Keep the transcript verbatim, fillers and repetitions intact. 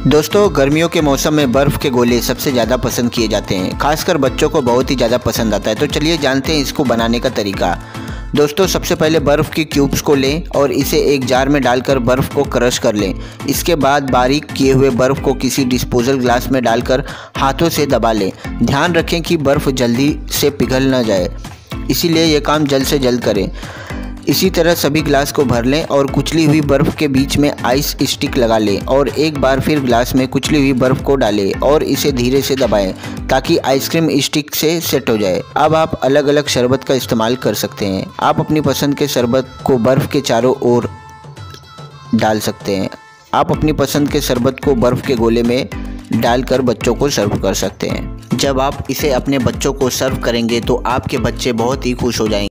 दोस्तों, गर्मियों के मौसम में बर्फ़ के गोले सबसे ज़्यादा पसंद किए जाते हैं। खासकर बच्चों को बहुत ही ज़्यादा पसंद आता है। तो चलिए जानते हैं इसको बनाने का तरीका। दोस्तों, सबसे पहले बर्फ़ की क्यूब्स को लें और इसे एक जार में डालकर बर्फ़ को क्रश कर लें। इसके बाद बारीक किए हुए बर्फ़ को किसी डिस्पोजल ग्लास में डालकर हाथों से दबा लें। ध्यान रखें कि बर्फ़ जल्दी से पिघल न जाए, इसीलिए ये काम जल्द से जल्द करें। इसी तरह सभी ग्लास को भर लें और कुचली हुई बर्फ़ के बीच में आइस स्टिक लगा लें और एक बार फिर ग्लास में कुचली हुई बर्फ़ को डालें और इसे धीरे से दबाएं ताकि आइसक्रीम स्टिक से सेट हो जाए। अब आप अलग अलग शरबत का इस्तेमाल कर सकते हैं। आप अपनी पसंद के शरबत को बर्फ़ के चारों ओर डाल सकते हैं। आप अपनी पसंद के शरबत को बर्फ़ के गोले में डालकर बच्चों को सर्व कर सकते हैं। जब आप इसे अपने बच्चों को सर्व करेंगे तो आपके बच्चे बहुत ही खुश हो जाएंगे।